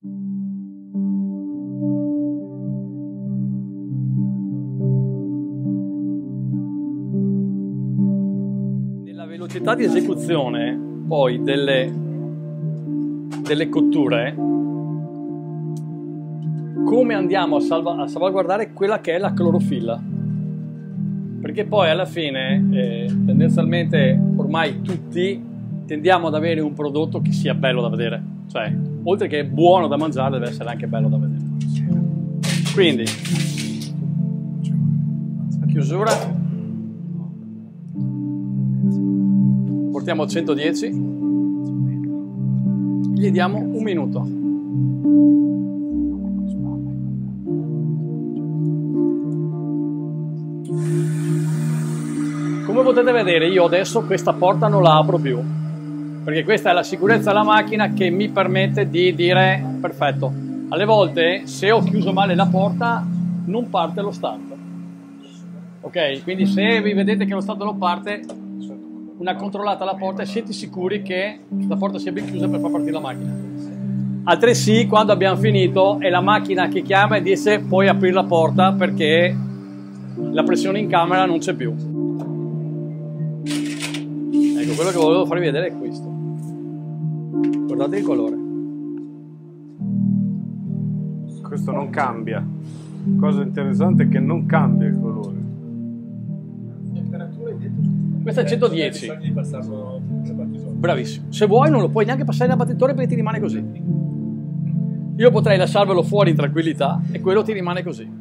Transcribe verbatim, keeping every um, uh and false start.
Nella velocità di esecuzione poi delle, delle cotture, come andiamo a, salva, a salvaguardare quella che è la clorofilla? Perché poi alla fine eh, tendenzialmente ormai tutti tendiamo ad avere un prodotto che sia bello da vedere, cioè oltre che buono da mangiare deve essere anche bello da vedere. Quindi la chiusura portiamo a centodieci, gli diamo un minuto. Come potete vedere io adesso questa porta non la apro più, perché questa è la sicurezza della macchina che mi permette di dire perfetto. Alle volte se ho chiuso male la porta non parte lo start, ok? Quindi se vi vedete che lo start non parte, una controllata alla porta e siete sicuri che la porta sia ben chiusa per far partire la macchina. Altresì quando abbiamo finito è la macchina che chiama e dice puoi aprire la porta perché la pressione in camera non c'è più. Ecco, quello che volevo farvi vedere è questo. Guardate il colore. Questo non cambia. Cosa interessante è che non cambia il colore. Questo è centodieci. Bravissimo. Se vuoi non lo puoi neanche passare in abbattitore perché ti rimane così. Io potrei lasciarvelo fuori in tranquillità e quello ti rimane così.